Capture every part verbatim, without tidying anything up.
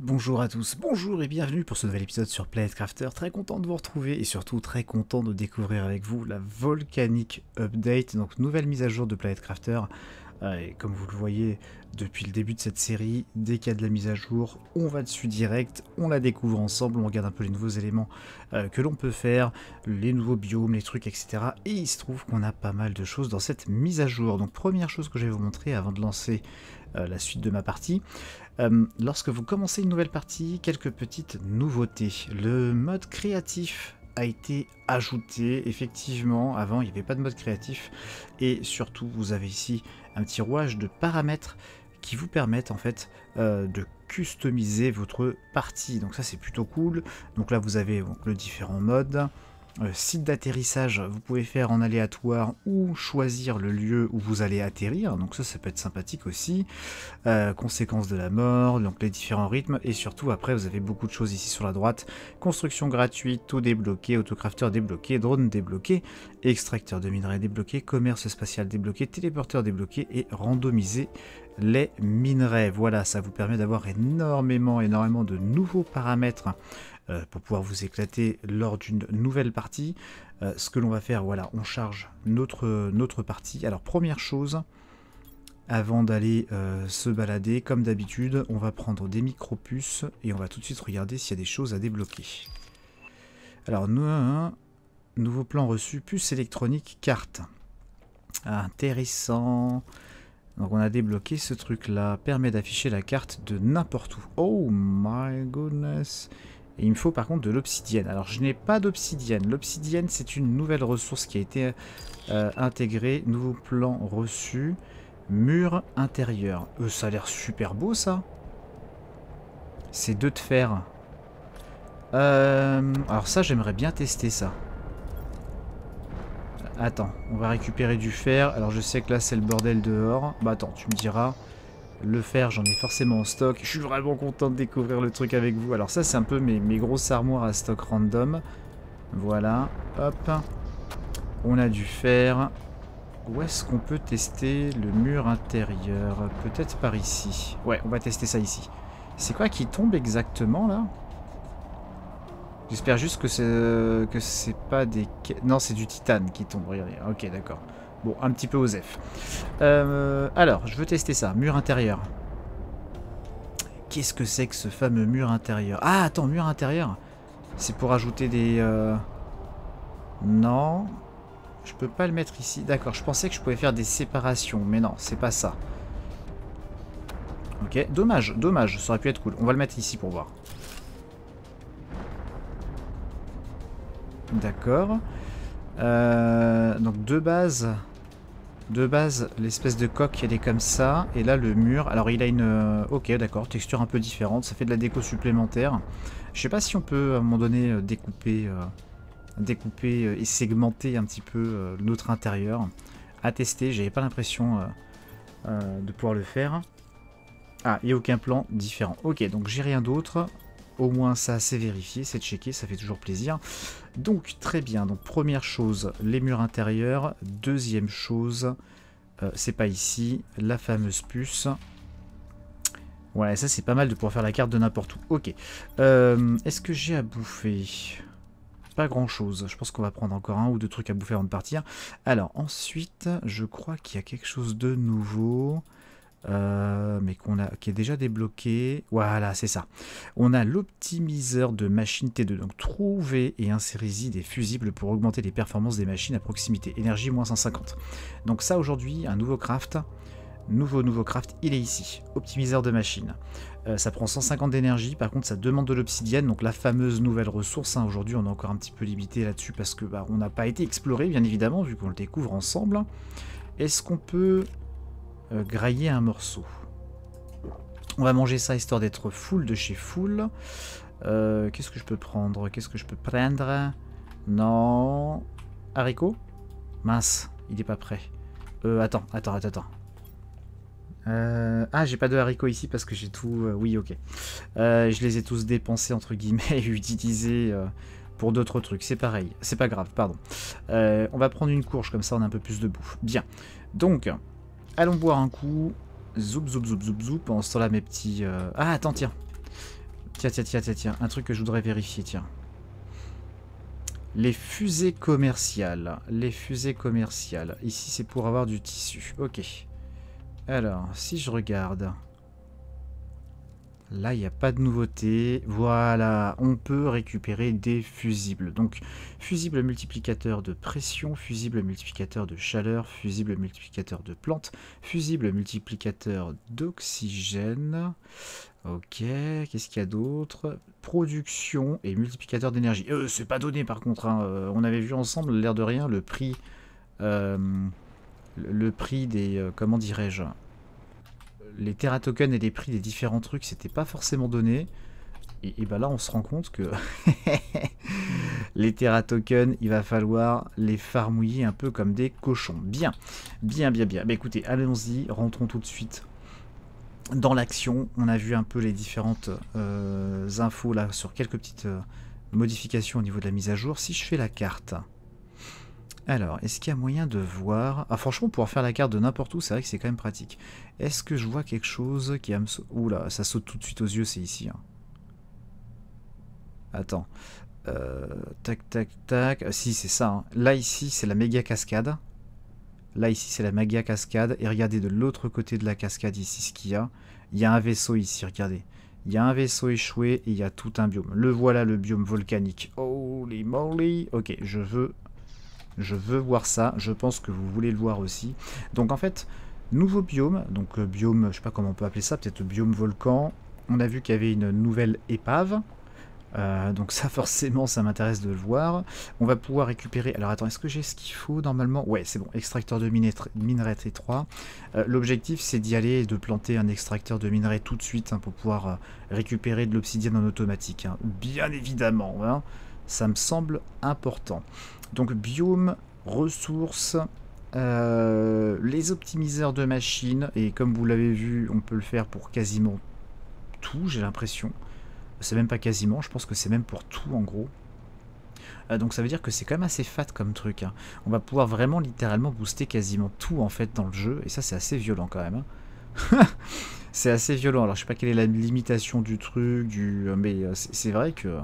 Bonjour à tous, bonjour et bienvenue pour ce nouvel épisode sur Planet Crafter. Très content de vous retrouver et surtout très content de découvrir avec vous la Volcanic Update, donc nouvelle mise à jour de Planet Crafter. Euh, et comme vous le voyez depuis le début de cette série, dès qu'il y a de la mise à jour, on va dessus direct, on la découvre ensemble, on regarde un peu les nouveaux éléments euh, que l'on peut faire, les nouveaux biomes, les trucs, et cetera. Et il se trouve qu'on a pas mal de choses dans cette mise à jour. Donc première chose que je vais vous montrer avant de lancer euh, la suite de ma partie. Euh, lorsque vous commencez une nouvelle partie, quelques petites nouveautés. Le mode créatif a été ajouté, effectivement, avant il n'y avait pas de mode créatif, et surtout vous avez ici un petit rouage de paramètres qui vous permettent en fait euh, de customiser votre partie, donc ça c'est plutôt cool. Donc là vous avez donc, le différent mode. Euh, site d'atterrissage, vous pouvez faire en aléatoire ou choisir le lieu où vous allez atterrir, donc ça ça peut être sympathique aussi. Euh, conséquences de la mort, donc les différents rythmes, et surtout après vous avez beaucoup de choses ici sur la droite. Construction gratuite, tout débloqué, autocrafter débloqué, drone débloqué, extracteur de minerais débloqué, commerce spatial débloqué, téléporteur débloqué et randomiser les minerais. Voilà, ça vous permet d'avoir énormément, énormément de nouveaux paramètres euh, pour pouvoir vous éclater lors d'une nouvelle partie. Euh, ce que l'on va faire, voilà, on charge notre, notre partie. Alors première chose, avant d'aller euh, se balader, comme d'habitude, on va prendre des micro-puces et on va tout de suite regarder s'il y a des choses à débloquer. Alors, nous, un nouveau plan reçu, puce électronique, carte. Ah, intéressant. Donc on a débloqué ce truc-là, permet d'afficher la carte de n'importe où. Oh my goodness. Et il me faut par contre de l'obsidienne. Alors je n'ai pas d'obsidienne. L'obsidienne c'est une nouvelle ressource qui a été euh, intégrée. Nouveau plan reçu. Mur intérieur. Euh, ça a l'air super beau ça. C'est deux de fer. Euh, alors ça j'aimerais bien tester ça. Attends, on va récupérer du fer. Alors je sais que là c'est le bordel dehors. Bah attends, tu me diras. Le fer j'en ai forcément en stock. Je suis vraiment content de découvrir le truc avec vous. Alors ça c'est un peu mes, mes grosses armoires à stock random. Voilà, hop. On a du fer. Où est-ce qu'on peut tester le mur intérieur? Peut-être par ici. Ouais, on va tester ça ici. C'est quoi qui tombe exactement là? J'espère juste que c'est que c'est pas des... Non, c'est du titane qui tombe. Regardez. Ok, d'accord. Bon, un petit peu osef. Euh, alors, je veux tester ça. Mur intérieur. Qu'est-ce que c'est que ce fameux mur intérieur? Ah, attends, mur intérieur. C'est pour ajouter des... Euh... Non. Je peux pas le mettre ici. D'accord, je pensais que je pouvais faire des séparations. Mais non, c'est pas ça. Ok, dommage, dommage. Ça aurait pu être cool. On va le mettre ici pour voir. D'accord. Euh, donc de base, de base, l'espèce de coque elle est comme ça, et là le mur, alors il a une, euh, ok d'accord, texture un peu différente, ça fait de la déco supplémentaire. Je sais pas si on peut à un moment donné euh, découper, euh, découper euh, et segmenter un petit peu euh, notre intérieur. À tester, j'avais pas l'impression euh, euh, de pouvoir le faire. Ah, il n'y a aucun plan différent. Ok, donc j'ai rien d'autre. Au moins ça c'est vérifié, c'est checké, ça fait toujours plaisir. Donc très bien, donc première chose, les murs intérieurs. Deuxième chose, euh, c'est pas ici, la fameuse puce. Ouais, ça c'est pas mal de pouvoir faire la carte de n'importe où. Ok, euh, est-ce que j'ai à bouffer? Pas grand chose, je pense qu'on va prendre encore un ou deux trucs à bouffer avant de partir. Alors ensuite, je crois qu'il y a quelque chose de nouveau. Euh, mais qu'on a, qui est déjà débloqué. Voilà, c'est ça. On a l'optimiseur de machine T deux. Donc, trouver et insérez-y des fusibles pour augmenter les performances des machines à proximité. Énergie moins cent cinquante. Donc ça, aujourd'hui, un nouveau craft. Nouveau, nouveau craft, il est ici. Optimiseur de machine. Euh, ça prend cent cinquante d'énergie. Par contre, ça demande de l'obsidienne. Donc, la fameuse nouvelle ressource. Hein. Aujourd'hui, on est encore un petit peu limité là-dessus parce que bah, on n'a pas été exploré, bien évidemment, vu qu'on le découvre ensemble. Est-ce qu'on peut... Euh, grailler un morceau? On va manger ça histoire d'être full de chez full. Euh, Qu'est-ce que je peux prendre? Qu'est-ce que je peux prendre? Non. Haricot? Mince, il est pas prêt. Euh, attends, attends, attends, attends. Euh, ah, j'ai pas de haricots ici parce que j'ai tout... Euh, oui, ok. Euh, je les ai tous dépensés, entre guillemets, et utilisés euh, pour d'autres trucs. C'est pareil. C'est pas grave, pardon. Euh, on va prendre une courge, comme ça on a un peu plus de bouffe. Bien. Donc... Allons boire un coup. Zoup, zoup, zoup, zoup, zoup. Pendant ce temps-là, mes petits... Euh... Ah, attends, tiens. Tiens, tiens, tiens, tiens, tiens. Un truc que je voudrais vérifier, tiens. Les fusées commerciales. Les fusées commerciales. Ici, c'est pour avoir du tissu. Ok. Alors, si je regarde... Là, il n'y a pas de nouveauté. Voilà, on peut récupérer des fusibles. Donc, fusible multiplicateur de pression, fusible multiplicateur de chaleur, fusible multiplicateur de plantes, fusible multiplicateur d'oxygène. Ok, qu'est-ce qu'il y a d'autre? Production et multiplicateur d'énergie. Euh, c'est pas donné par contre. Hein. Euh, on avait vu ensemble, l'air de rien, le prix... Euh, le prix des... Euh, comment dirais-je? Les Terra Tokens et les prix des différents trucs, c'était pas forcément donné. Et, et bah là, on se rend compte que les Terra Tokens, il va falloir les farmouiller un peu comme des cochons. Bien, bien, bien, bien. Bah écoutez, allons-y, rentrons tout de suite dans l'action. On a vu un peu les différentes euh, infos là sur quelques petites euh, modifications au niveau de la mise à jour. Si je fais la carte... Alors, est-ce qu'il y a moyen de voir... Ah, franchement, pouvoir faire la carte de n'importe où, c'est vrai que c'est quand même pratique. Est-ce que je vois quelque chose qui va me... Oula, ça saute tout de suite aux yeux, c'est ici. Hein. Attends. Euh, tac, tac, tac. Ah, si, c'est ça. Hein. Là, ici, c'est la méga cascade. Là, ici, c'est la méga cascade. Et regardez de l'autre côté de la cascade, ici, ce qu'il y a. Il y a un vaisseau ici, regardez. Il y a un vaisseau échoué et il y a tout un biome. Le voilà, le biome volcanique. Holy moly. Ok, je veux... Je veux voir ça, je pense que vous voulez le voir aussi. Donc en fait, nouveau biome, donc euh, biome, je sais pas comment on peut appeler ça, peut-être biome volcan. On a vu qu'il y avait une nouvelle épave, euh, donc ça forcément ça m'intéresse de le voir. On va pouvoir récupérer, alors attends, est-ce que j'ai ce qu'il faut normalement? Ouais, c'est bon, extracteur de minerais étroit. Euh, L'objectif c'est d'y aller et de planter un extracteur de minerais tout de suite hein, pour pouvoir euh, récupérer de l'obsidienne en automatique, hein. Bien évidemment, hein, ça me semble important. Donc biome, ressources, euh, les optimiseurs de machines, et comme vous l'avez vu, on peut le faire pour quasiment tout, j'ai l'impression. C'est même pas quasiment, je pense que c'est même pour tout en gros. Euh, donc ça veut dire que c'est quand même assez fat comme truc. Hein. On va pouvoir vraiment littéralement booster quasiment tout en fait dans le jeu, et ça c'est assez violent quand même. Hein. C'est assez violent, alors je sais pas quelle est la limitation du truc, du... mais c'est vrai que...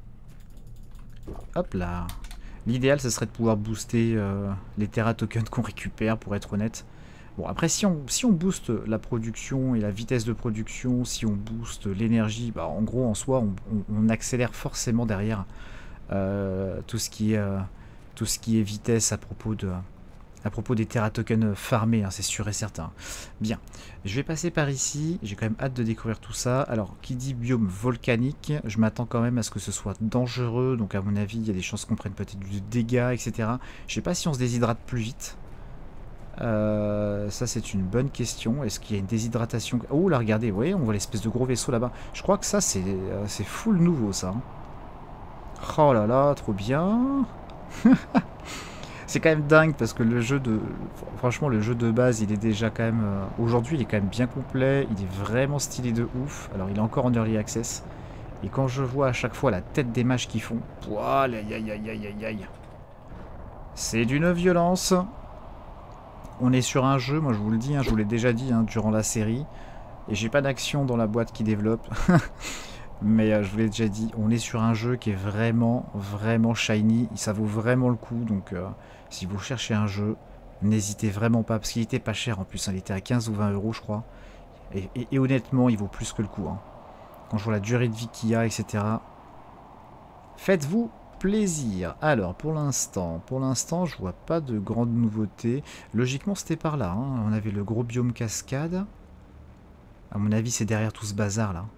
Hop là. L'idéal, ce serait de pouvoir booster euh, les Terra Tokens qu'on récupère, pour être honnête. Bon, après, si on, si on booste la production et la vitesse de production, si on booste l'énergie, bah, en gros, en soi, on, on, on accélère forcément derrière euh, tout, ce qui est, euh, tout ce qui est vitesse à propos de... À propos des Terra Tokens farmés, hein, c'est sûr et certain. Bien, je vais passer par ici, j'ai quand même hâte de découvrir tout ça. Alors, qui dit biome volcanique, je m'attends quand même à ce que ce soit dangereux, donc à mon avis, il y a des chances qu'on prenne peut-être du dégât, et cetera. Je sais pas si on se déshydrate plus vite. Euh, ça, c'est une bonne question. Est-ce qu'il y a une déshydratation? Oh là, regardez, vous voyez, on voit l'espèce de gros vaisseau là-bas. Je crois que ça, c'est euh, c'est full nouveau, ça. Hein. Oh là là, trop bien. C'est quand même dingue parce que le jeu de... Franchement, le jeu de base, il est déjà quand même... Euh, aujourd'hui, il est quand même bien complet. Il est vraiment stylé de ouf. Alors, il est encore en early access. Et quand je vois à chaque fois la tête des mages qu'ils font... Pouah, aïe, aïe, aïe, aïe, aïe, aïe. C'est d'une violence. On est sur un jeu, moi je vous le dis, hein, je vous l'ai déjà dit hein, durant la série. Et j'ai pas d'action dans la boîte qui développe. Mais euh, je vous l'ai déjà dit, on est sur un jeu qui est vraiment, vraiment shiny. Ça vaut vraiment le coup. Donc, euh, si vous cherchez un jeu, n'hésitez vraiment pas. Parce qu'il était pas cher en plus. Hein, il était à quinze ou vingt euros, je crois. Et, et, et honnêtement, il vaut plus que le coup. Hein. Quand je vois la durée de vie qu'il y a, et cetera. Faites-vous plaisir. Alors, pour l'instant, pour l'instant, je vois pas de grandes nouveautés. Logiquement, c'était par là. Hein. On avait le gros biome cascade. À mon avis, c'est derrière tout ce bazar là.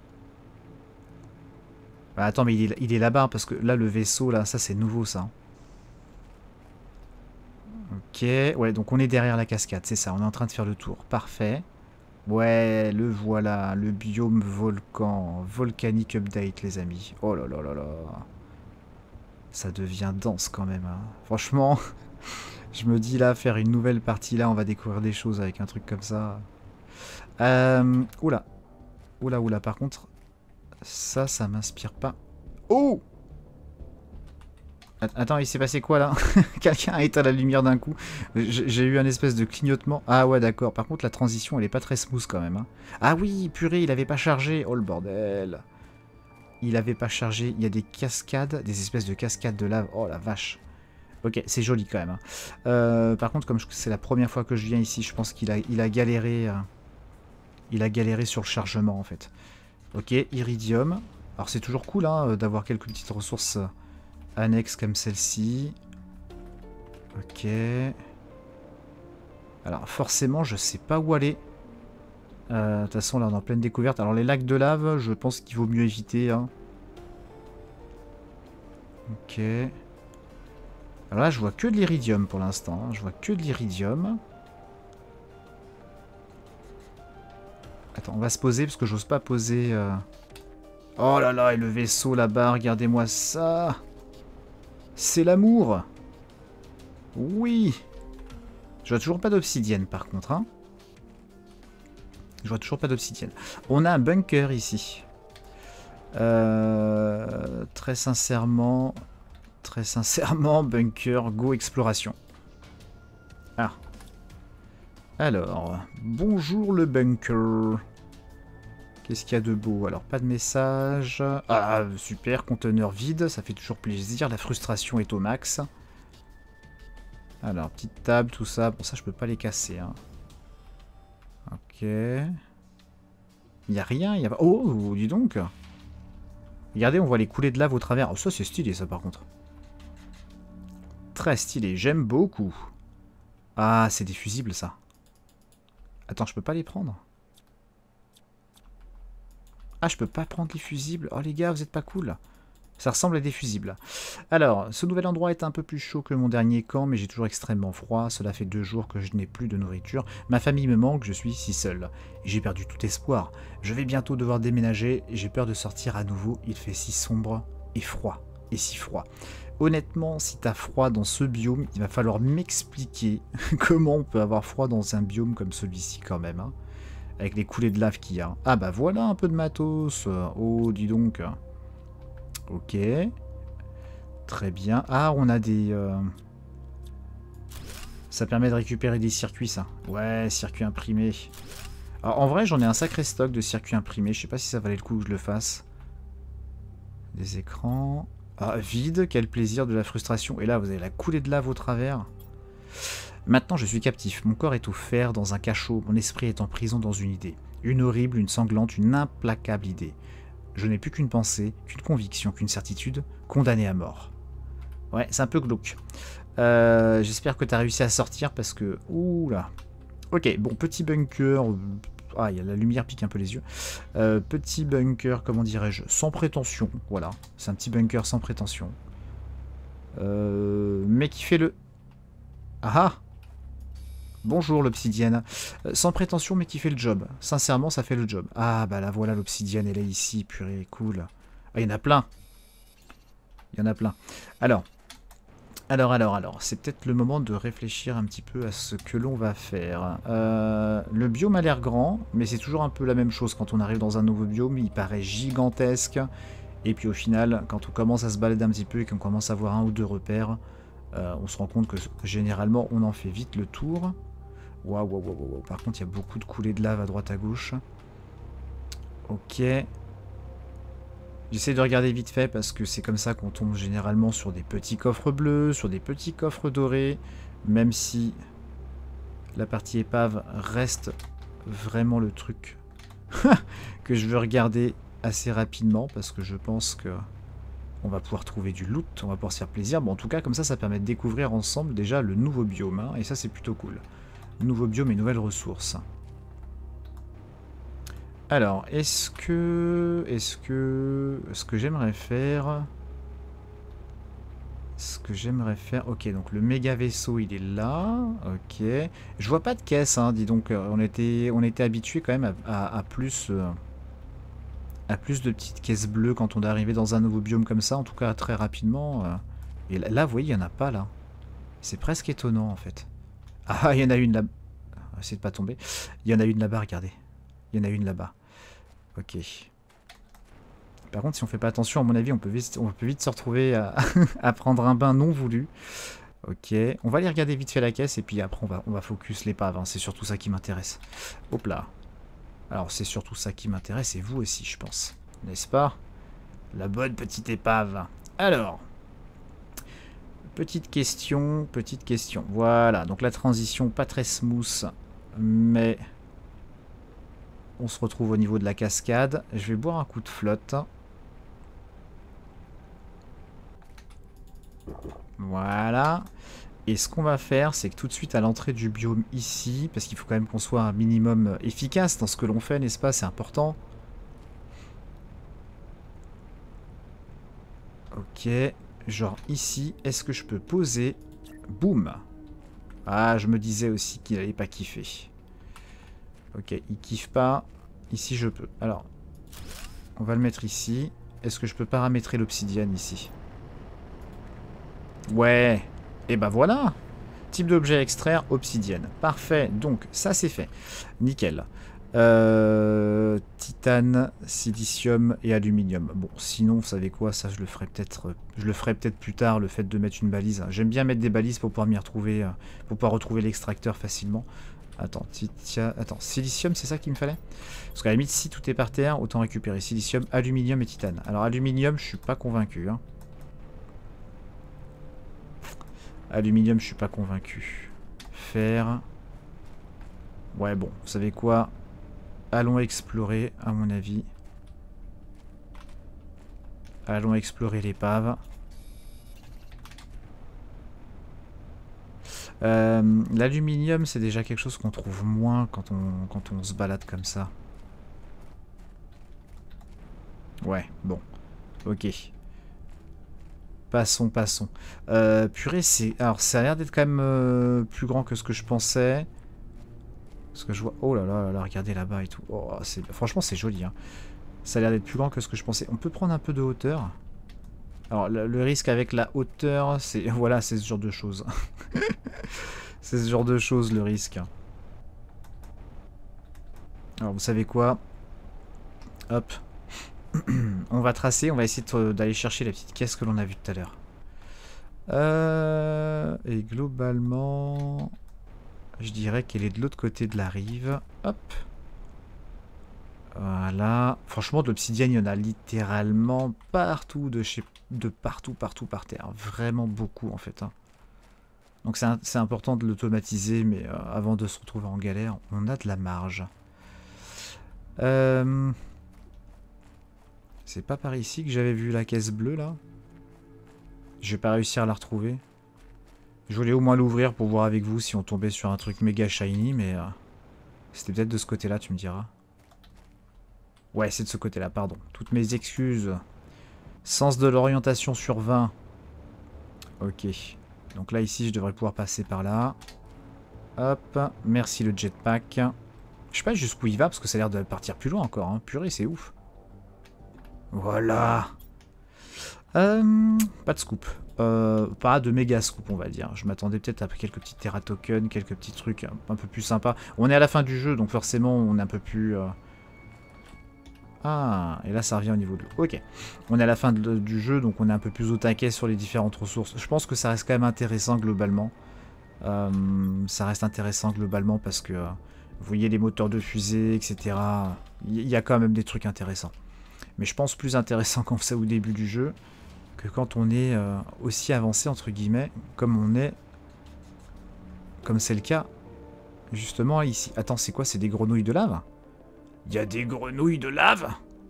Bah attends, mais il est, il est là-bas, parce que là, le vaisseau, là, ça, c'est nouveau, ça. Ok, ouais, donc on est derrière la cascade, c'est ça, on est en train de faire le tour. Parfait. Ouais, le voilà, le biome volcan, volcanic update, les amis. Oh là là là là. Ça devient dense, quand même. Hein. Franchement, je me dis, là, faire une nouvelle partie, là, on va découvrir des choses avec un truc comme ça. Euh, oula. Oula, oula, par contre... Ça, ça m'inspire pas. Oh! Attends, il s'est passé quoi là? Quelqu'un a éteint la lumière d'un coup. J'ai eu un espèce de clignotement. Ah ouais, d'accord. Par contre, la transition, elle est pas très smooth quand même. Hein. Ah oui, purée, il avait pas chargé. Oh le bordel. il avait pas chargé. Il y a des cascades, des espèces de cascades de lave. Oh la vache. Ok, c'est joli quand même. Hein. Euh, par contre, comme c'est la première fois que je viens ici, je pense qu'il a, il a galéré. Euh, il a galéré sur le chargement en fait. Ok, iridium. Alors c'est toujours cool hein, d'avoir quelques petites ressources annexes comme celle-ci. Ok. Alors forcément, je sais pas où aller. Euh, de toute façon, là on est en pleine découverte. Alors les lacs de lave, je pense qu'il vaut mieux éviter. Hein. Ok. Alors là, je vois que de l'iridium pour l'instant. Hein. Je vois que de l'iridium. Attends, on va se poser parce que j'ose pas poser... Euh... Oh là là, et le vaisseau là-bas, regardez-moi ça. C'est l'amour. Oui. Je vois toujours pas d'obsidienne par contre. Hein. Je vois toujours pas d'obsidienne. On a un bunker ici. Euh, très sincèrement... Très sincèrement, bunker, go exploration. Ah. Alors, bonjour le bunker. Qu'est-ce qu'il y a de beau? Alors, pas de message. Ah, super, conteneur vide, ça fait toujours plaisir. La frustration est au max. Alors, petite table, tout ça. Bon, ça, je peux pas les casser. Hein. Ok. Il n'y a rien. Y a... Oh, dis donc. Regardez, on voit les coulées de lave au travers. Oh, ça, c'est stylé, ça, par contre. Très stylé, j'aime beaucoup. Ah, c'est des fusibles, ça. Attends, je peux pas les prendre? Ah, je peux pas prendre les fusibles. Oh, les gars, vous êtes pas cool. Ça ressemble à des fusibles. Alors, ce nouvel endroit est un peu plus chaud que mon dernier camp, mais j'ai toujours extrêmement froid. Cela fait deux jours que je n'ai plus de nourriture. Ma famille me manque, je suis si seul. Et j'ai perdu tout espoir. Je vais bientôt devoir déménager et j'ai peur de sortir à nouveau. Il fait si sombre et froid. Et si froid. Honnêtement, si t'as froid dans ce biome, il va falloir m'expliquer comment on peut avoir froid dans un biome comme celui-ci quand même. Hein, avec les coulées de lave qu'il y a. Ah bah voilà un peu de matos. Oh, dis donc. Ok. Très bien. Ah, on a des... Euh... Ça permet de récupérer des circuits, ça. Ouais, circuits imprimés. Alors, en vrai, j'en ai un sacré stock de circuits imprimés. Je sais pas si ça valait le coup que je le fasse. Des écrans... Ah, vide, quel plaisir, de la frustration. Et là, vous avez la coulée de lave au travers. Maintenant, je suis captif. Mon corps est au fer dans un cachot. Mon esprit est en prison dans une idée. Une horrible, une sanglante, une implacable idée. Je n'ai plus qu'une pensée, qu'une conviction, qu'une certitude, condamnée à mort. Ouais, c'est un peu glauque. Euh, J'espère que tu as réussi à sortir parce que... Ouh là. Ok, bon, petit bunker... Ah, il y a la lumière pique un peu les yeux. Euh, petit bunker, comment dirais-je, sans prétention. Voilà, c'est un petit bunker sans prétention. Euh, mais qui fait le... Ah ah. Bonjour l'obsidienne. Euh, sans prétention, mais qui fait le job. Sincèrement, ça fait le job. Ah, bah là, voilà, l'obsidienne, elle est ici. Purée, cool. Ah, il y en a plein. Il y en a plein. Alors... Alors, alors, alors, c'est peut-être le moment de réfléchir un petit peu à ce que l'on va faire. Euh, le biome a l'air grand, mais c'est toujours un peu la même chose quand on arrive dans un nouveau biome. Il paraît gigantesque. Et puis au final, quand on commence à se balader un petit peu et qu'on commence à voir un ou deux repères, euh, on se rend compte que généralement, on en fait vite le tour. Waouh, waouh, waouh, waouh. Par contre, il y a beaucoup de coulées de lave à droite à gauche. Ok. J'essaie de regarder vite fait parce que c'est comme ça qu'on tombe généralement sur des petits coffres bleus, sur des petits coffres dorés, même si la partie épave reste vraiment le truc que je veux regarder assez rapidement parce que je pense que on va pouvoir trouver du loot, on va pouvoir se faire plaisir. Bon, en tout cas, comme ça, ça permet de découvrir ensemble déjà le nouveau biome, hein, et ça c'est plutôt cool. Nouveau biome et nouvelles ressources. Alors, est-ce que... Est-ce que... Ce que j'aimerais faire... Ce que j'aimerais faire... Ok, donc le méga vaisseau, il est là. Ok. Je vois pas de caisse, hein, dis donc. On était, on était habitué quand même à, à, à plus... Euh, à plus de petites caisses bleues quand on est arrivé dans un nouveau biome comme ça. En tout cas, très rapidement. Euh. Et là, là, vous voyez, il n'y en a pas, là. C'est presque étonnant, en fait. Ah, il y en a une là... On va essayer de pas tomber. Il y en a une là-bas, regardez. Il y en a une là-bas. Ok. Par contre, si on fait pas attention, à mon avis, on peut vite, on peut vite se retrouver à, à prendre un bain non voulu. Ok. On va aller regarder vite fait la caisse et puis après, on va, on va focus l'épave. Hein. C'est surtout ça qui m'intéresse. Hop là. Alors, c'est surtout ça qui m'intéresse et vous aussi, je pense. N'est-ce pas? La bonne petite épave. Alors, petite question, petite question. Voilà, donc la transition pas très smooth, mais on se retrouve au niveau de la cascade. Je vais boire un coup de flotte. Voilà. Et ce qu'on va faire, c'est que tout de suite à l'entrée du biome ici, parce qu'il faut quand même qu'on soit un minimum efficace dans ce que l'on fait, n'est-ce pas? C'est important. Ok. Genre ici, est-ce que je peux poser? Boum. Ah, je me disais aussi qu'il n'allait pas kiffer. Ok, il kiffe pas. Ici, je peux. Alors, on va le mettre ici. Est-ce que je peux paramétrer l'obsidienne ici? Ouais. Et ben voilà. Type d'objet extraire, obsidienne. Parfait. Donc, ça, c'est fait. Nickel. Euh, titane, silicium et aluminium. Bon, sinon, vous savez quoi? Ça, je le ferai peut-être je le ferai peut-être plus tard, le fait de mettre une balise. J'aime bien mettre des balises pour pouvoir m'y retrouver, pour pouvoir retrouver l'extracteur facilement. Attends, titia... Attends, silicium, c'est ça qu'il me fallait? Parce qu'à la limite, si tout est par terre, autant récupérer silicium, aluminium et titane. Alors, aluminium, je suis pas convaincu. Hein. Aluminium, je suis pas convaincu. Fer. Ouais, bon, vous savez quoi? Allons explorer, à mon avis. Allons explorer l'épave. Euh, L'aluminium, c'est déjà quelque chose qu'on trouve moins quand on, quand on se balade comme ça. Ouais, bon. Ok. Passons, passons. Euh, purée, c'est... Alors, ça a l'air d'être quand même euh, plus grand que ce que je pensais. Parce que je vois... Oh là là, là, là regardez là-bas et tout. Oh, franchement, c'est joli. Hein. Ça a l'air d'être plus grand que ce que je pensais. On peut prendre un peu de hauteur. Alors, le, le risque avec la hauteur, c'est... Voilà, c'est ce genre de choses. C'est ce genre de choses, le risque. Alors, vous savez quoi? Hop. On va tracer, on va essayer d'aller chercher la petite caisse que l'on a vue tout à l'heure. Euh, et globalement, je dirais qu'elle est de l'autre côté de la rive. Hop. Voilà. Franchement, de l'obsidienne, il y en a littéralement partout, de, chez... de partout, partout par terre. Vraiment beaucoup, en fait. Hein. Donc c'est important de l'automatiser, mais euh, avant de se retrouver en galère, on a de la marge. Euh... C'est pas par ici que j'avais vu la caisse bleue, là? Je vais pas réussir à la retrouver. Je voulais au moins l'ouvrir pour voir avec vous si on tombait sur un truc méga shiny, mais... Euh, c'était peut-être de ce côté-là, tu me diras. Ouais, c'est de ce côté-là, pardon. Toutes mes excuses. Sens de l'orientation sur vingt. Ok. Donc là, ici, je devrais pouvoir passer par là. Hop. Merci le jetpack. Je sais pas jusqu'où il va, parce que ça a l'air de partir plus loin encore. Hein. Purée, c'est ouf. Voilà. Euh, pas de scoop. Euh, pas de méga scoop, on va dire. Je m'attendais peut-être à quelques petits Terra tokens, quelques petits trucs un peu plus sympas. On est à la fin du jeu, donc forcément, on est un peu plus... Euh... Ah, et là, ça revient au niveau de l'eau. Ok. On est à la fin de, du jeu, donc on est un peu plus au taquet sur les différentes ressources. Je pense que ça reste quand même intéressant globalement. Euh, ça reste intéressant globalement parce que... Euh, vous voyez les moteurs de fusée, et cetera. Il y a quand même des trucs intéressants. Mais je pense plus intéressant quand c'est au début du jeu que quand on est euh, aussi avancé, entre guillemets, comme on est, comme c'est le cas, justement, ici. Attends, c'est quoi? C'est des grenouilles de lave? Il y a des grenouilles de lave?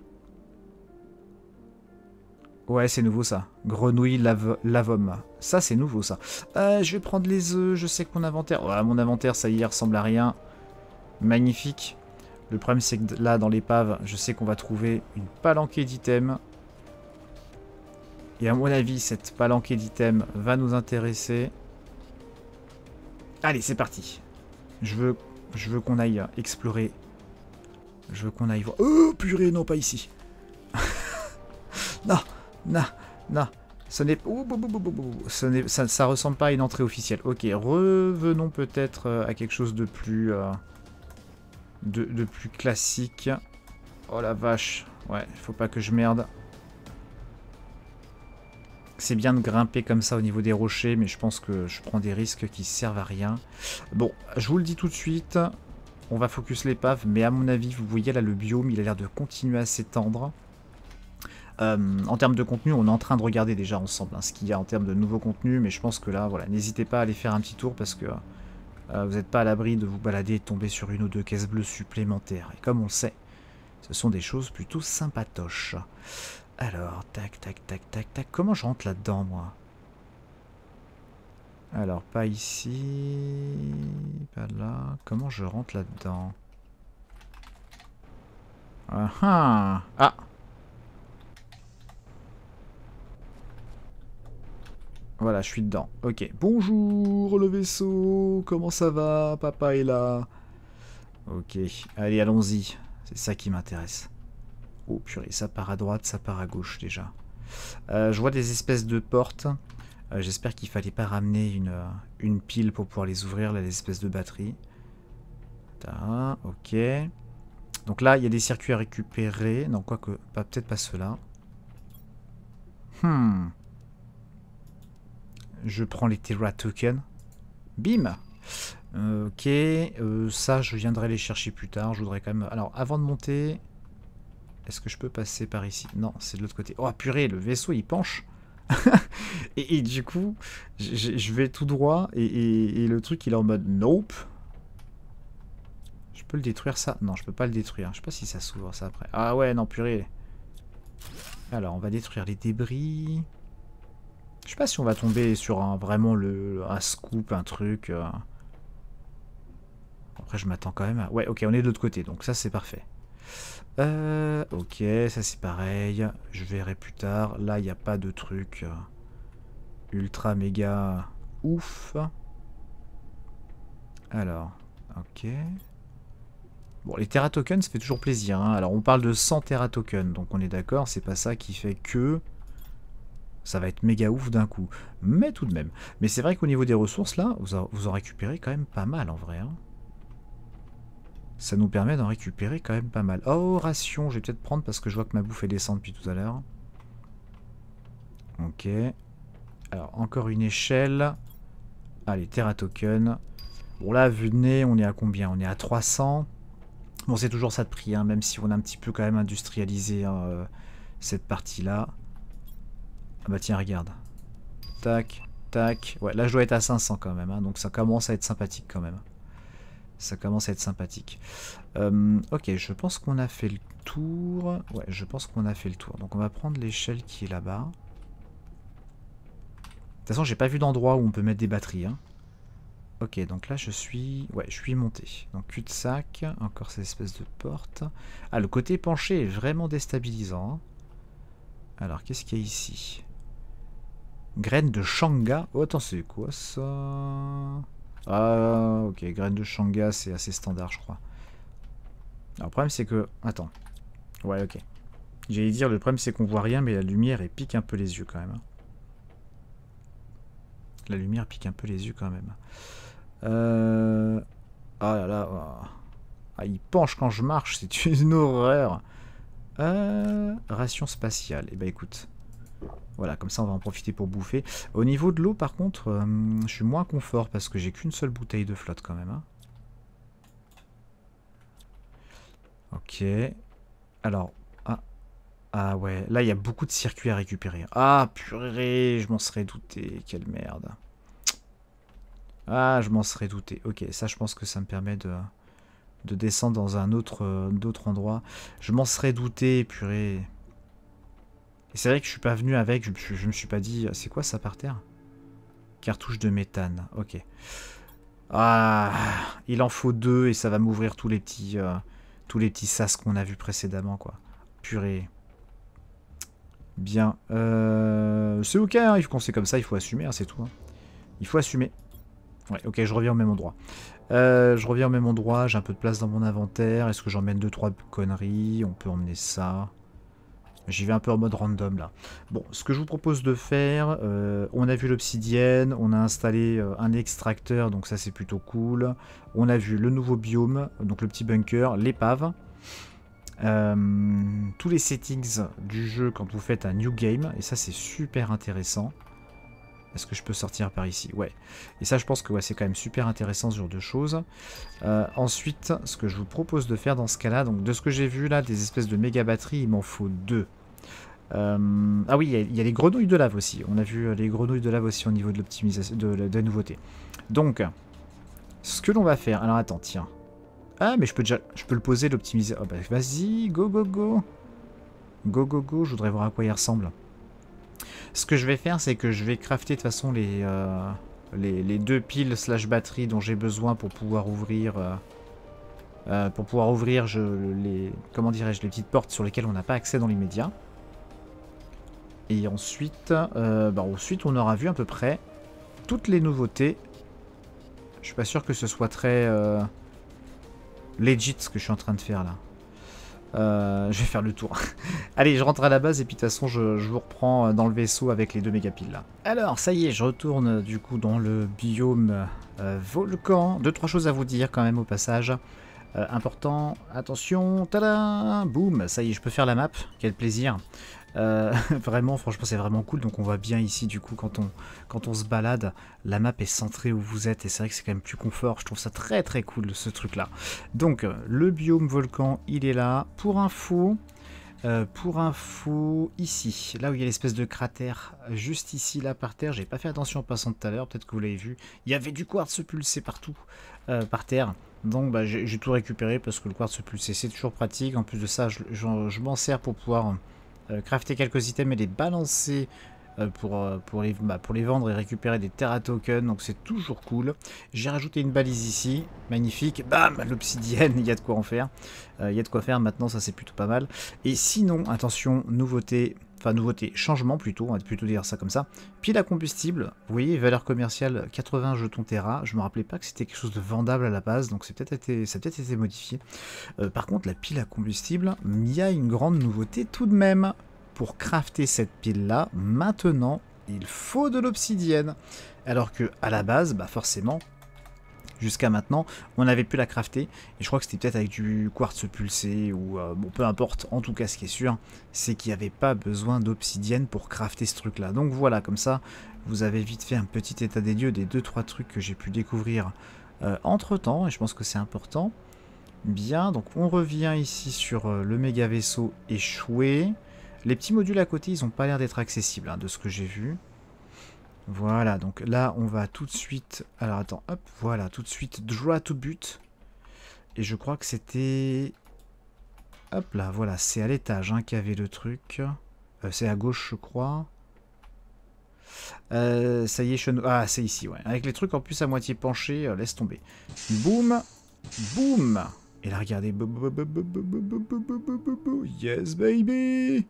Ouais, c'est nouveau, ça. Grenouille lave lavom. Ça, c'est nouveau, ça. Euh, je vais prendre les œufs, je sais que mon inventaire... Ouais, mon inventaire, ça y est, ressemble à rien. Magnifique. Le problème, c'est que là, dans l'épave, je sais qu'on va trouver une palanquée d'items. Et à mon avis, cette palanquée d'items va nous intéresser. Allez, c'est parti. Je veux, je veux qu'on aille explorer. Je veux qu'on aille voir... Oh, purée, non, pas ici. Non, non, non. Ce n'est... Ce n'est... Ça, ça ressemble pas à une entrée officielle. Ok, revenons peut-être à quelque chose de plus... Euh... De, de plus classique. Oh la vache. Ouais, faut pas que je merde. C'est bien de grimper comme ça au niveau des rochers, mais je pense que je prends des risques qui servent à rien. Bon, je vous le dis tout de suite. On va focus l'épave, mais à mon avis, vous voyez là le biome, il a l'air de continuer à s'étendre. Euh, en termes de contenu, on est en train de regarder déjà ensemble hein, ce qu'il y a en termes de nouveaux contenus, mais je pense que là, voilà, n'hésitez pas à aller faire un petit tour parce que euh, vous n'êtes pas à l'abri de vous balader et de tomber sur une ou deux caisses bleues supplémentaires. Et comme on le sait, ce sont des choses plutôt sympatoches. Alors, tac, tac, tac, tac, tac. Comment je rentre là-dedans, moi? Alors, pas ici, pas là. Comment je rentre là-dedans? Ah ah! Ah! Voilà, je suis dedans. Ok. Bonjour le vaisseau, comment ça va? Papa est là. Ok, allez, allons-y. C'est ça qui m'intéresse. Oh purée, ça part à droite, ça part à gauche déjà. Euh, je vois des espèces de portes. Euh, J'espère qu'il fallait pas ramener une, euh, une pile pour pouvoir les ouvrir, là, les espèces de batteries. Ta, ok. Donc là, il y a des circuits à récupérer. Non, quoique, pas, peut-être pas ceux-là. Hmm. Je prends les Terra Tokens. Bim. Euh, ok. Euh, ça, je viendrai les chercher plus tard. Je voudrais quand même... Alors, avant de monter... Est-ce que je peux passer par ici? Non, c'est de l'autre côté. Oh purée, le vaisseau, il penche. et, et du coup, je vais tout droit. Et, et, et le truc, il est en mode nope. Je peux le détruire, ça? Non, je peux pas le détruire. Je sais pas si ça s'ouvre, ça, après. Ah ouais, non, purée. Alors, on va détruire les débris. Je sais pas si on va tomber sur un vraiment le un scoop, un truc. Euh... Après, je m'attends quand même à... Ouais, ok, on est de l'autre côté, donc ça, c'est parfait. Euh, ok, ça, c'est pareil. Je verrai plus tard. Là, il n'y a pas de truc euh, ultra méga ouf. Alors, ok. Bon, les Terra Tokens, ça fait toujours plaisir. Hein. Alors, on parle de cent Terra Tokens, donc on est d'accord, c'est pas ça qui fait que... Ça va être méga ouf d'un coup. Mais tout de même. Mais c'est vrai qu'au niveau des ressources, là, vous en, vous en récupérez quand même pas mal, en vrai. Hein. Ça nous permet d'en récupérer quand même pas mal. Oh, ration, je vais peut-être prendre parce que je vois que ma bouffe est descend depuis tout à l'heure. Ok. Alors, encore une échelle. Allez, Terra Token. Bon, là, vu de nez, on est à combien? On est à trois cents. Bon, c'est toujours ça de prix, hein, même si on a un petit peu quand même industrialisé hein, euh, cette partie-là. Ah bah tiens, regarde. Tac, tac. Ouais, là je dois être à cinq cents quand même, hein, donc ça commence à être sympathique quand même. Ça commence à être sympathique. Euh, ok, je pense qu'on a fait le tour. Ouais, je pense qu'on a fait le tour. Donc on va prendre l'échelle qui est là-bas. De toute façon, j'ai pas vu d'endroit où on peut mettre des batteries. Hein. Ok, donc là je suis... Ouais, je suis monté. Donc cul-de-sac, encore ces espèces de portes. Ah, le côté penché est vraiment déstabilisant. Hein. Alors, qu'est-ce qu'il y a ici? Graines de Shanga. Oh, attends, c'est quoi ça? Ah, ok, graines de Shanga, c'est assez standard, je crois. Alors, le problème, c'est que... Attends. Ouais, ok. J'allais dire, le problème, c'est qu'on voit rien, mais la lumière, elle pique un peu les yeux, quand même. La lumière pique un peu les yeux, quand même. Euh... Ah là là... Oh. Ah, il penche quand je marche, c'est une horreur. Euh... Ration spatiale. Eh ben, écoute... Voilà, comme ça on va en profiter pour bouffer. Au niveau de l'eau, par contre, euh, je suis moins confort parce que j'ai qu'une seule bouteille de flotte quand même. Hein. Ok. Alors, ah, ah ouais, là il y a beaucoup de circuits à récupérer. Ah purée, je m'en serais douté, quelle merde. Ah, je m'en serais douté. Ok, ça je pense que ça me permet de, de descendre dans un autre, euh, d'autre endroit. Je m'en serais douté, purée. Et c'est vrai que je suis pas venu avec, je, je, je me suis pas dit... C'est quoi ça par terre? Cartouche de méthane, ok. Ah, il en faut deux et ça va m'ouvrir tous les petits... Euh, tous les petits sas qu'on a vus précédemment, quoi. Purée. Bien. Euh, c'est ok, hein, quand c'est comme ça, il faut assumer, hein, c'est tout. Hein. Il faut assumer. Ouais, ok, je reviens au même endroit. Euh, je reviens au même endroit, j'ai un peu de place dans mon inventaire. Est-ce que j'emmène deux trois conneries? On peut emmener ça... J'y vais un peu en mode random là. Bon, ce que je vous propose de faire, euh, on a vu l'obsidienne, on a installé euh, un extracteur, donc ça c'est plutôt cool. On a vu le nouveau biome, donc le petit bunker, l'épave. Euh, tous les settings du jeu quand vous faites un new game, et ça c'est super intéressant. Est-ce que je peux sortir par ici? Ouais. Et ça je pense que ouais, c'est quand même super intéressant ce genre de choses. Euh, ensuite, ce que je vous propose de faire dans ce cas-là, donc de ce que j'ai vu là, des espèces de méga batteries, il m'en faut deux. Euh, ah oui, il y, y a les grenouilles de lave aussi. On a vu les grenouilles de lave aussi au niveau de l'optimisation, de, de, de la nouveauté. Donc, ce que l'on va faire... Alors attends, tiens. Ah, mais je peux déjà... Je peux le poser, l'optimiser. Oh bah vas-y, go, go, go. Go, go, go. Je voudrais voir à quoi il ressemble. Ce que je vais faire, c'est que je vais crafter de toute façon les, euh, les, les deux piles slash batteries dont j'ai besoin pour pouvoir ouvrir... Euh, euh, pour pouvoir ouvrir je, les... Comment dirais-je, les petites portes sur lesquelles on n'a pas accès dans l'immédiat. Et ensuite, euh, bah ensuite, on aura vu à peu près toutes les nouveautés. Je suis pas sûr que ce soit très euh, legit ce que je suis en train de faire là. Euh, je vais faire le tour. Allez, je rentre à la base et puis de toute façon, je, je vous reprends dans le vaisseau avec les deux mégapiles là. Alors, ça y est, je retourne du coup dans le biome euh, volcan. Deux, trois choses à vous dire quand même au passage. Euh, important, attention, tada, boum, ça y est, je peux faire la map, quel plaisir. Euh, vraiment, franchement, c'est vraiment cool. Donc, on voit bien ici, du coup, quand on, quand on se balade, la map est centrée où vous êtes. Et c'est vrai que c'est quand même plus confort. Je trouve ça très, très cool, ce truc-là. Donc, le biome volcan, il est là. Pour info, euh, pour info, ici, là où il y a l'espèce de cratère, juste ici, là, par terre. J'ai pas fait attention en passant tout à l'heure. Peut-être que vous l'avez vu. Il y avait du quartz pulsé partout, euh, par terre. Donc, bah, j'ai tout récupéré parce que le quartz pulsé, c'est toujours pratique. En plus de ça, je, je, je m'en sers pour pouvoir... Euh, crafter quelques items et les balancer euh, pour, euh, pour, les, bah, pour les vendre et récupérer des Terra Tokens, donc c'est toujours cool. J'ai rajouté une balise ici, magnifique, bam, l'obsidienne, il y a de quoi en faire. Euh, il y a de quoi faire maintenant, ça c'est plutôt pas mal. Et sinon, attention, nouveauté, enfin nouveauté, changement plutôt, on va plutôt dire ça comme ça. Pile à combustible, vous voyez, valeur commerciale quatre-vingts jetons Terra, je me rappelais pas que c'était quelque chose de vendable à la base, donc c'est peut-être été, ça a peut-être été modifié. Euh, par contre, la pile à combustible, il y a une grande nouveauté tout de même. Pour crafter cette pile-là, maintenant, il faut de l'obsidienne. Alors que à la base, bah forcément, jusqu'à maintenant, on avait pu la crafter. Et je crois que c'était peut-être avec du quartz pulsé ou euh, bon, peu importe. En tout cas, ce qui est sûr, c'est qu'il n'y avait pas besoin d'obsidienne pour crafter ce truc-là. Donc voilà, comme ça, vous avez vite fait un petit état des lieux des deux trois trucs que j'ai pu découvrir euh, entre-temps. Et je pense que c'est important. Bien, donc on revient ici sur euh, le méga vaisseau échoué. Les petits modules à côté, ils n'ont pas l'air d'être accessibles, hein, de ce que j'ai vu. Voilà, donc là, on va tout de suite... Alors attends, hop, voilà, tout de suite, draw to but. Et je crois que c'était... Hop là, voilà, c'est à l'étage hein, qu'il y avait le truc. Euh, c'est à gauche, je crois. Euh, ça y est, chenou... Ah, c'est ici, ouais. Avec les trucs en plus à moitié penchés, euh, laisse tomber. Boum, boum. Et là, regardez. Yes, baby.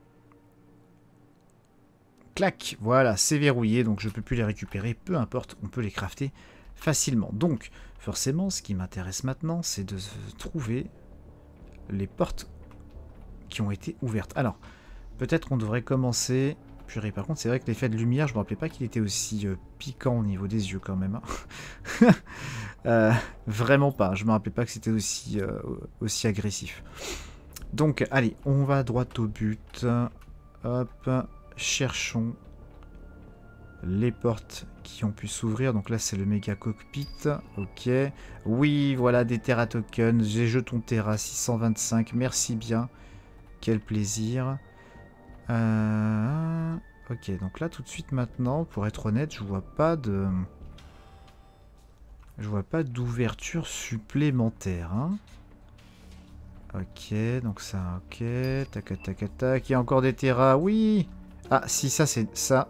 Clac, voilà, c'est verrouillé, donc je ne peux plus les récupérer, peu importe, on peut les crafter facilement. Donc, forcément, ce qui m'intéresse maintenant, c'est de trouver les portes qui ont été ouvertes. Alors, peut-être qu'on devrait commencer... Purée, par contre, c'est vrai que l'effet de lumière, je ne me rappelais pas qu'il était aussi euh, piquant au niveau des yeux quand même. Hein. euh, vraiment pas, je ne me rappelais pas que c'était aussi, euh, aussi agressif. Donc, allez, on va droit au but. Hop... Cherchons les portes qui ont pu s'ouvrir. Donc là, c'est le méga cockpit. Ok. Oui, voilà, des Terra Tokens. J'ai jetons Terra six cent vingt-cinq. Merci bien. Quel plaisir. Euh... Ok, donc là, tout de suite maintenant, pour être honnête, je vois pas de... Je vois pas d'ouverture supplémentaire. Hein. Ok, donc ça, ok. Tac, tac, tac. Il y a encore des Terra. Oui. Ah, si, ça, c'est ça.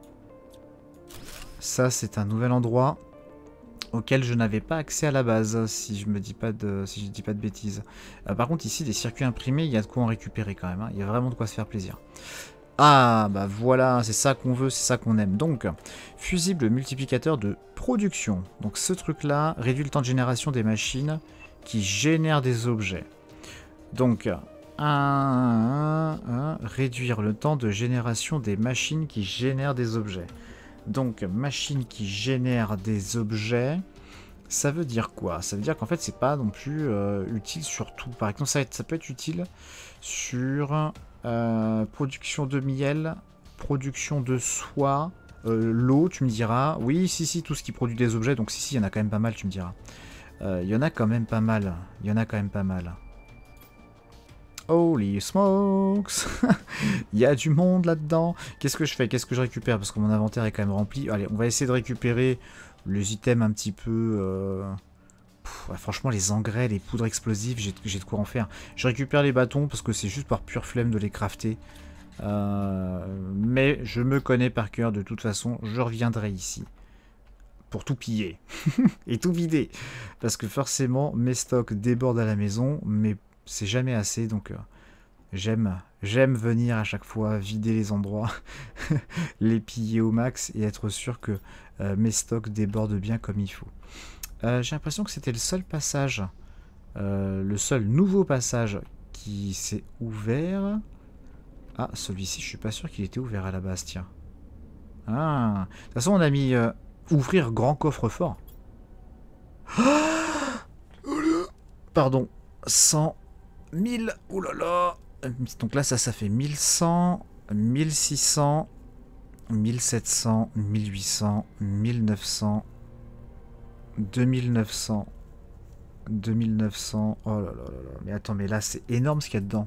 Ça, c'est un nouvel endroit auquel je n'avais pas accès à la base, si je me dis pas de, si je dis pas de bêtises. Euh, par contre, ici, des circuits imprimés, il y a de quoi en récupérer quand même. Hein. Il y a vraiment de quoi se faire plaisir. Ah, bah voilà, c'est ça qu'on veut, c'est ça qu'on aime. Donc, fusible multiplicateur de production. Donc, ce truc-là réduit le temps de génération des machines qui génèrent des objets. Donc... Un, un, un, réduire le temps de génération des machines qui génèrent des objets. Donc, machines qui génèrent des objets, ça veut dire quoi? Ça veut dire qu'en fait, c'est pas non plus euh, utile sur tout. Par exemple, ça, ça peut être utile sur euh, production de miel, production de soie, euh, l'eau, tu me diras. Oui, si, si, tout ce qui produit des objets. Donc, si, si, il y en a quand même pas mal, tu me diras. Il euh, y en a quand même pas mal. Il y en a quand même pas mal. Holy smokes. Il y a du monde là-dedans. Qu'est-ce que je fais? Qu'est-ce que je récupère? Parce que mon inventaire est quand même rempli. Allez, on va essayer de récupérer les items un petit peu... Euh... Pff, ouais, franchement, les engrais, les poudres explosives, j'ai de quoi en faire. Je récupère les bâtons parce que c'est juste par pure flemme de les crafter. Euh... Mais je me connais par cœur. De toute façon, je reviendrai ici pour tout piller et tout vider. Parce que forcément, mes stocks débordent à la maison, mais c'est jamais assez, donc... Euh... J'aime, j'aime venir à chaque fois vider les endroits, les piller au max et être sûr que euh, mes stocks débordent bien comme il faut. Euh, j'ai l'impression que c'était le seul passage, euh, le seul nouveau passage qui s'est ouvert. Ah, celui-ci, je suis pas sûr qu'il était ouvert à la base, tiens. Ah, de toute façon, on a mis euh, ouvrir grand coffre-fort. Pardon, cent mille, oulala. Donc là, ça, ça fait mille cent, mille six cents, mille sept cents, mille huit cents, mille neuf cents, deux mille neuf cents, deux mille neuf cents. Oh là là là là. Mais attends, mais là, c'est énorme ce qu'il y a dedans.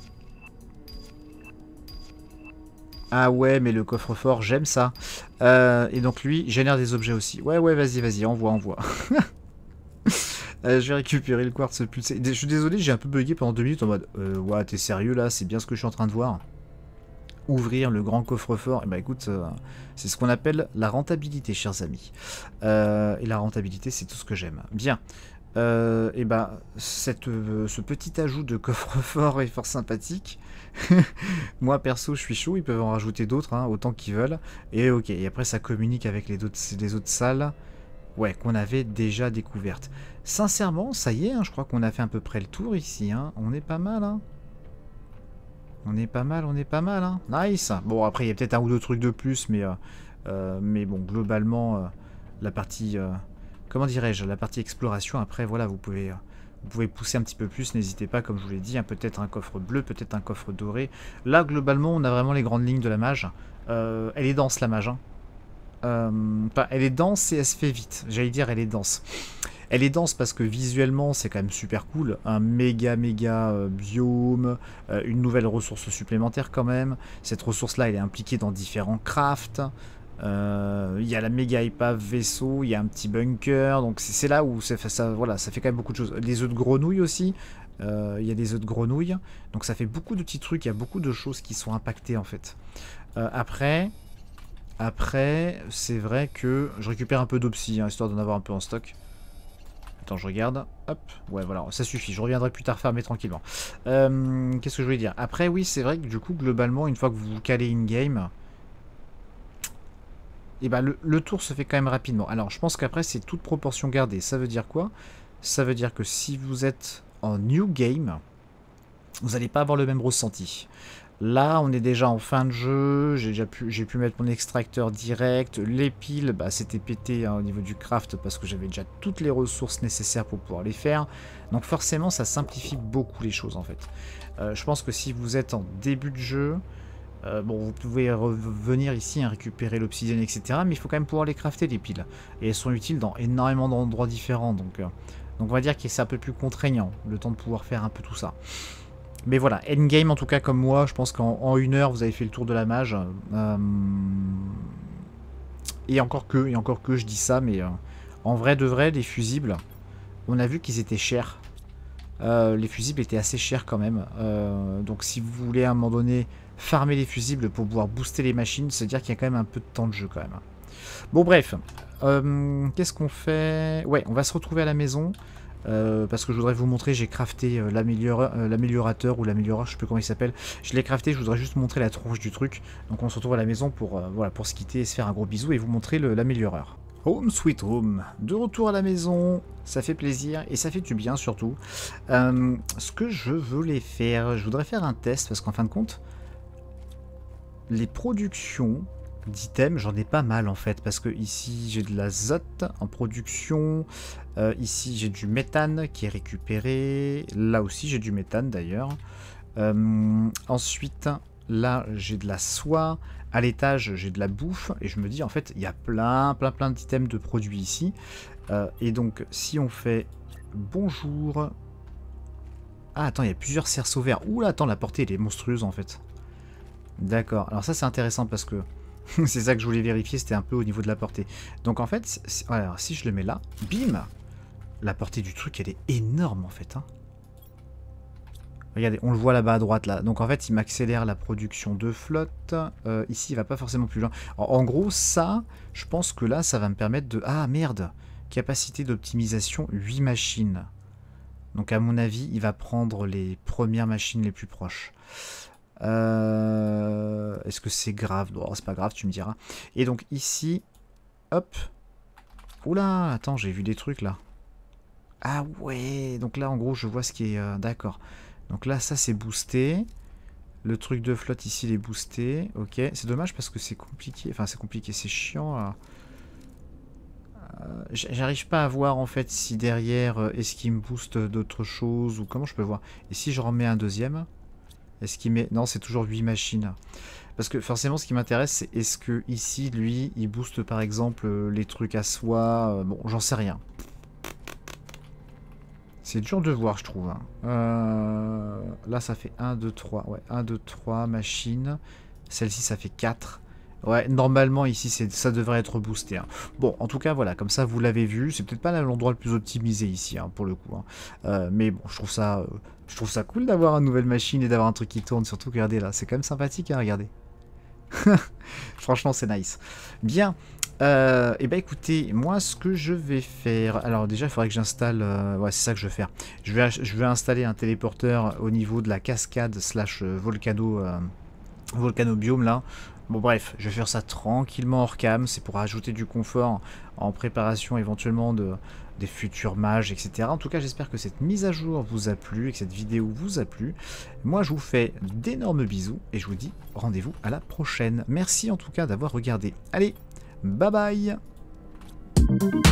Ah ouais, mais le coffre-fort, j'aime ça. Euh, et donc lui, génère des objets aussi. Ouais, ouais, vas-y, vas-y, envoie, envoie. Euh, je vais récupérer le quartz pulsé. Je suis désolé, j'ai un peu bugué pendant deux minutes en mode euh, ouais, t'es sérieux là, c'est bien ce que je suis en train de voir. Ouvrir le grand coffre-fort, et bah écoute, euh, c'est ce qu'on appelle la rentabilité, chers amis. Euh, et la rentabilité, c'est tout ce que j'aime. Bien. Euh, et bah, cette, euh, ce petit ajout de coffre-fort est fort sympathique. Moi perso, je suis chaud, ils peuvent en rajouter d'autres, hein, autant qu'ils veulent. Et ok, et après ça communique avec les autres, les autres salles. Ouais, qu'on avait déjà découverte. Sincèrement, ça y est, hein, je crois qu'on a fait à peu près le tour ici. Hein. On est pas mal. Hein. On est pas mal, on est pas mal. Hein. Nice. Bon, après, il y a peut-être un ou deux trucs de plus, mais, euh, euh, mais bon, globalement, euh, la partie... Euh, comment dirais-je? La partie exploration, après, voilà, vous pouvez... Euh, vous pouvez pousser un petit peu plus, n'hésitez pas, comme je vous l'ai dit, hein, peut-être un coffre bleu, peut-être un coffre doré. Là, globalement, on a vraiment les grandes lignes de la mage. Euh, elle est dense, la mage, hein. Euh, pas, elle est dense et elle se fait vite. J'allais dire elle est dense. Elle est dense parce que visuellement c'est quand même super cool. Un méga méga euh, biome, euh, une nouvelle ressource supplémentaire quand même. Cette ressource là elle est impliquée dans différents crafts. Euh, il y a la méga épave vaisseau, il y a un petit bunker. Donc c'est là où ça fait, ça, voilà, ça fait quand même beaucoup de choses. Les œufs de grenouille aussi. Euh, il y a des œufs de grenouille. Donc ça fait beaucoup de petits trucs. Il y a beaucoup de choses qui sont impactées en fait. Euh, après... Après, c'est vrai que je récupère un peu d'opsie, hein, histoire d'en avoir un peu en stock. Attends, je regarde. Hop, ouais, voilà, ça suffit. Je reviendrai plus tard farmer tranquillement. Euh, Qu'est-ce que je voulais dire? Après, oui, c'est vrai que du coup, globalement, une fois que vous vous calez in-game, et ben, le, le tour se fait quand même rapidement. Alors, je pense qu'après, c'est toute proportion gardée. Ça veut dire quoi? Ça veut dire que si vous êtes en new game, vous n'allez pas avoir le même ressenti. Là, on est déjà en fin de jeu, j'ai déjà pu, j'ai pu mettre mon extracteur direct, les piles, bah, c'était pété hein, au niveau du craft parce que j'avais déjà toutes les ressources nécessaires pour pouvoir les faire. Donc forcément, ça simplifie beaucoup les choses en fait. Euh, je pense que si vous êtes en début de jeu, euh, bon, vous pouvez revenir ici, hein, récupérer l'obsidienne, et cetera. Mais il faut quand même pouvoir les crafter les piles. Et elles sont utiles dans énormément d'endroits différents, donc, euh, donc on va dire que c'est un peu plus contraignant, le temps de pouvoir faire un peu tout ça. Mais voilà, endgame en tout cas comme moi, je pense qu'en une heure vous avez fait le tour de la mage. Euh, et encore que, et encore que je dis ça, mais euh, en vrai de vrai, les fusibles, on a vu qu'ils étaient chers. Euh, les fusibles étaient assez chers quand même. Euh, donc si vous voulez à un moment donné farmer les fusibles pour pouvoir booster les machines, c'est-à-dire qu'il y a quand même un peu de temps de jeu quand même. Bon bref, euh, qu'est-ce qu'on fait? Ouais, on va se retrouver à la maison. Euh, parce que je voudrais vous montrer, j'ai crafté euh, l'améliorateur ou l'amélioreur, je sais plus comment il s'appelle. Je l'ai crafté, je voudrais juste montrer la tronche du truc. Donc on se retrouve à la maison pour, euh, voilà, pour se quitter et se faire un gros bisou et vous montrer l'amélioreur. Home sweet home, de retour à la maison, ça fait plaisir et ça fait du bien surtout. Euh, ce que je voulais faire, je voudrais faire un test parce qu'en fin de compte, les productions d'items, j'en ai pas mal en fait, parce que ici j'ai de l'azote en production, euh, ici j'ai du méthane qui est récupéré, là aussi j'ai du méthane d'ailleurs. Euh, ensuite, là j'ai de la soie, à l'étage j'ai de la bouffe, et je me dis en fait il y a plein plein plein d'items de produits ici. Euh, et donc si on fait bonjour, Ah, attends, il y a plusieurs cerceaux verts. Ouh là, attends, la portée, elle est monstrueuse, en fait. D'accord. Alors ça, c'est intéressant parce que c'est ça que je voulais vérifier, c'était un peu au niveau de la portée. Donc, en fait, alors, si je le mets là, bim, la portée du truc, elle est énorme, en fait. Hein. Regardez, on le voit là-bas à droite, là. Donc, en fait, il m'accélère la production de flotte. Euh, ici, il va pas forcément plus loin. En, en gros, ça, je pense que là, ça va me permettre de... Ah, merde. Capacité d'optimisation, huit machines. Donc, à mon avis, il va prendre les premières machines les plus proches. Euh... Est-ce que c'est grave? Non, c'est pas grave, tu me diras. Et donc, ici, hop. Oula, attends, j'ai vu des trucs, là. Ah ouais, donc là, en gros, je vois ce qui est... Euh, D'accord. Donc là, ça, c'est boosté. Le truc de flotte, ici, il est boosté. Ok, c'est dommage parce que c'est compliqué. Enfin, c'est compliqué, c'est chiant. Euh, J'arrive pas à voir, en fait, si derrière, euh, est-ce qu'il me booste d'autres choses ou comment je peux voir. Et si je remets un deuxième, est-ce qu'il met... Non, c'est toujours huit machines. Parce que forcément, ce qui m'intéresse, c'est est-ce que ici, lui, il booste, par exemple, les trucs à soie. Euh, bon, j'en sais rien. C'est dur de voir, je trouve. Hein. Euh, là, ça fait un, deux, trois. Ouais, un, deux, trois machines. Celle-ci, ça fait quatre. Ouais, normalement, ici, ça devrait être boosté. Hein. Bon, en tout cas, voilà, comme ça, vous l'avez vu. C'est peut-être pas l'endroit le plus optimisé ici, hein, pour le coup. Hein. Euh, mais bon, je trouve ça, euh, je trouve ça cool d'avoir une nouvelle machine et d'avoir un truc qui tourne. Surtout, regardez là, c'est quand même sympathique, hein, regardez. Franchement, c'est nice. Bien. Euh, et bah écoutez, moi ce que je vais faire, alors déjà il faudrait que j'installe, euh, ouais c'est ça que je vais faire, je vais, je vais installer un téléporteur au niveau de la cascade slash volcano, euh, volcano biome là. Bon bref, je vais faire ça tranquillement hors cam, c'est pour ajouter du confort en préparation éventuellement de, des futurs mages, et cetera. En tout cas j'espère que cette mise à jour vous a plu et que cette vidéo vous a plu. Moi je vous fais d'énormes bisous et je vous dis rendez-vous à la prochaine. Merci en tout cas d'avoir regardé. Allez, bye bye.